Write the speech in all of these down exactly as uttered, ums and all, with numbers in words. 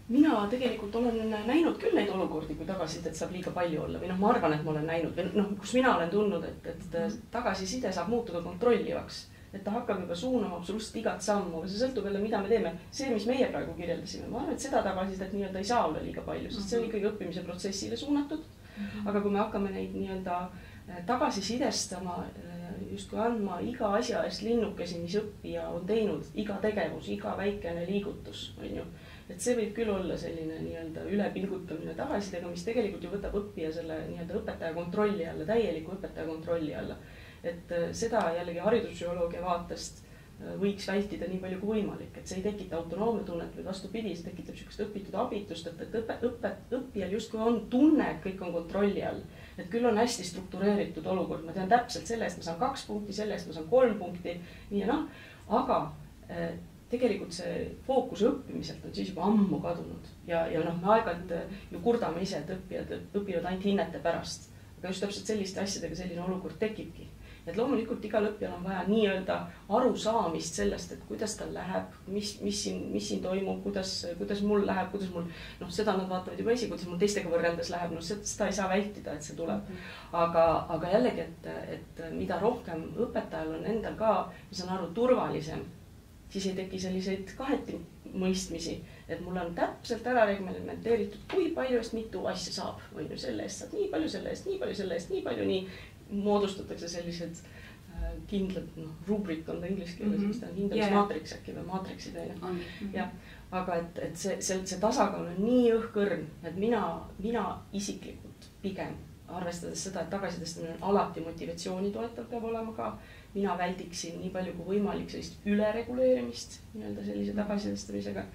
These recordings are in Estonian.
mina tegelikult olen näinud küll neid olukordi, kui tagasisidet saab liiga palju olla või noh, ma arvan, et ma olen näinud või noh, kus mina olen tundnud, et, et tagasiside saab muutuda kontrollivaks, et ta hakkab juba suunama absoluutselt igat sammu, aga see sõltub jälle, mida me teeme. See, mis meie praegu kirjeldasime, ma arvan, et seda tagasisidet nii-öelda ei saa olla liiga palju, sest see on ikkagi õppimise protsessile suunatud. Aga kui me hakkame neid nii-öelda tagasisidestama, justkui andma iga asja eest linnukesi, mis õppija on teinud, iga tegevus, iga väikene liigutus, on ju. Et see võib küll olla selline nii-öelda ülepingutamine tagasisidega, mis tegelikult ju võtab õppija selle nii-öelda õpetaja kontrolli alla, täieliku õpetaja kontrolli alla. Et seda jällegi hariduspsühholoogia vaatest võiks vältida nii palju kui võimalik, et see ei tekita autonoomia tunnet või vastupidi, see tekitab sellist õpitud abitust, et, et õpe, õpet, õppijal justkui on tunne, et kõik on kontrolli all. Et küll on hästi struktureeritud olukord, ma tean täpselt selle eest, ma saan kaks punkti, selle eest ma saan kolm punkti, nii ja noh, aga eh, tegelikult see fookus õppimiselt on siis juba ammu kadunud ja, ja noh, me aeg-ajalt ju kurdame ise, et õppijad õpivad ainult hinnete pärast, aga just täpselt selliste asjadega selline olukord tekibki. Et loomulikult igal õppijal on vaja nii-öelda arusaamist sellest, et kuidas tal läheb, mis, mis, siin, mis siin toimub, kuidas, kuidas mul läheb, kuidas mul, noh, seda nad vaatavad juba esi, kuidas mul teistega võrreldes läheb, noh, seda ei saa vältida, et see tuleb. Aga, aga jällegi, et, et mida rohkem õpetajal on endal ka, ma saan aru, turvalisem, siis ei teki selliseid kaheti mõistmisi, et mul on täpselt ära reglementeeritud, kui palju eest mitu asja saab, või ju selle eest saab nii palju, selle eest nii palju, selle eest nii palju, nii moodustatakse sellised kindlad, noh, rubric on ta inglise keeles, mm -hmm. hindamismaatriks äkki või maatriksid on. Mm -hmm. Ja, aga et, et see, see, see tasakaal on nii õhkõrn, et mina, mina isiklikult pigem, arvestades seda, et tagasisidestamine on alati motivatsiooni toetav peab olema ka, mina väldiksin nii palju kui võimalik sellist ülereguleerimist nii-öelda sellise tagasisidestamisega.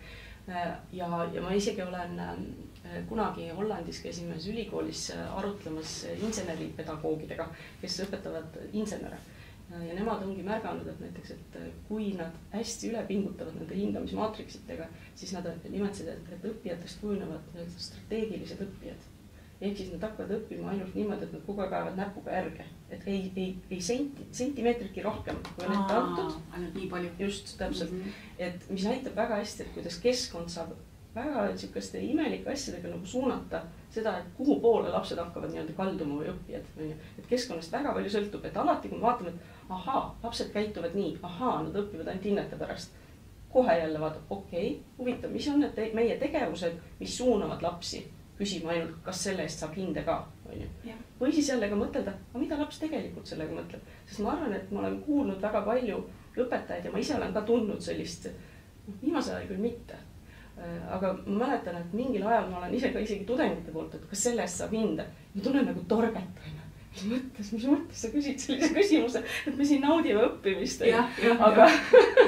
Ja, ja ma isegi olen kunagi Hollandis käisime ülikoolis arutlemas inseneripedagoogidega, kes õpetavad insenere. Ja nemad ongi märganud, et näiteks, et kui nad hästi üle pingutavad nende hindamismaatriksitega, siis nad nimetasid, et õppijatest kujunevad strateegilised õppijad. Ehk siis nad hakkavad õppima ainult niimoodi, et nad kogu aeg ajavad näpuga järge. Et ei, ei, ei senti, sentimeetritki rohkem, kui on ette antud. Ainult nii palju. Just, täpselt. Mm -hmm. Et mis näitab väga hästi, et kuidas keskkond saab väga niisuguste imelike asjadega nagu suunata seda, et kuhu poole lapsed hakkavad nii-öelda kalduma või õppijad. Et keskkonnast väga palju sõltub, et alati kui me vaatame, et ahaa, lapsed käituvad nii, ahaa, nad õpivad ainult hinnete pärast. Kohe jälle vaatab, okei, okay, huvitav, mis on need meie tegevused, mis suunavad lapsi küsima ainult, kas selle eest saab hinde ka. Või siis jälle ka mõtelda, aga mida laps tegelikult sellega mõtleb. Sest ma arvan, et ma olen kuulnud väga palju õpetajaid ja ma ise olen ka tundnud sellist, viimase ajal küll mitte. Aga ma mäletan, et mingil ajal ma olen ise ka isegi tudengite poolt, et kas selle eest saab hinde. Ma tunnen nagu torget. Mis mõttes, mis mõttes sa küsid sellise küsimuse, et me siin naudime õppimist. Ja, ja, aga ja.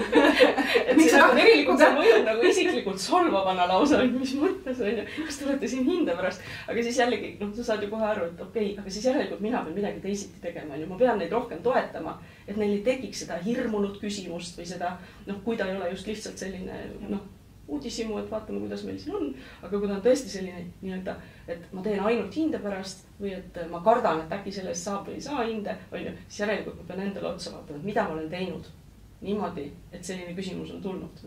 et see nagu tegelikult see mõjub nagu isiklikult solvavana lausa, mis mõttes on ju, kas te olete siin hinde pärast. Aga siis jällegi, noh, sa saad ju kohe aru, et okei, okay, aga siis järelikult mina pean midagi teisiti tegema. Ma pean neid rohkem toetama, et neil ei tekiks seda hirmunud küsimust või seda, noh, kui ta ei ole just lihtsalt selline, noh, uudisimu, et vaatame, kuidas meil siin on. Aga kui ta on tõesti selline nii-öelda, et ma teen ainult hinde pärast või et ma kardan, et äkki sellest saab või ei saa hinde, on ju, siis järelikult ma pean endale otsa vaatama, et mida ma olen teinud niimoodi, et selline küsimus on tulnud.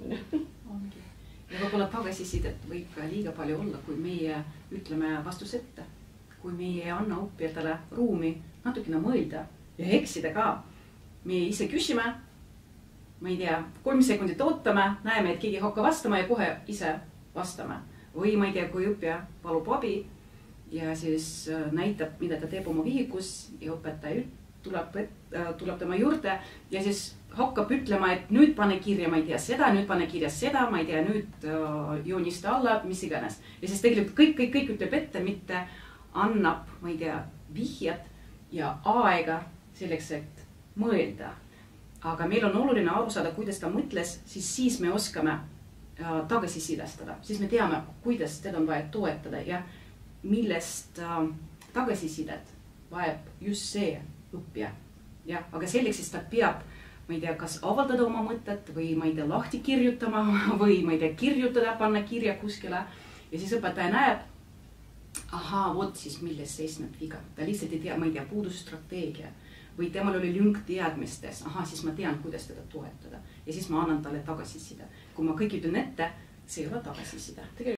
Ja võib-olla tagasisidet võib ka liiga palju olla, kui meie ütleme vastus ette. Kui meie ei anna õppijatele ruumi natukene mõelda ja eksida ka. Me ise küsime, ma ei tea, kolm sekundit ootame, näeme, et keegi hakka vastama ja kohe ise vastame. Või ma ei tea, kui õppija palub abi ja siis näitab, mida ta teeb oma vihikus ja õpetaja tuleb, tuleb tema juurde ja siis hakkab ütlema, et nüüd pane kirja, ma ei tea seda, nüüd pane kirja seda, ma ei tea, nüüd joonista alla, mis iganes. Ja siis tegelikult kõik, kõik, kõik ütleb ette, mitte annab, ma ei tea, vihjad ja aega selleks, et mõelda. Aga meil on oluline aru saada, kuidas ta mõtles, siis siis me oskame tagasisidestada. Siis me teame, kuidas teda on vaja toetada ja millest tagasisidet vajab just see õppija. Ja, aga selleks siis ta peab, ma ei tea, kas avaldada oma mõtet või ma ei tea, lahti kirjutama või ma ei tea, kirjutada, panna kirja kuskile. Ja siis õpetaja näeb, ahaa, vot siis milles seisneb viga. Ta lihtsalt ei tea, ma ei tea, puudus strateegia. Või temal oli lünk teadmistes, aha, siis ma tean, kuidas teda toetada. Ja siis ma annan talle tagasisida. Kui ma kõik ütlen ette, see ei ole tagasisida.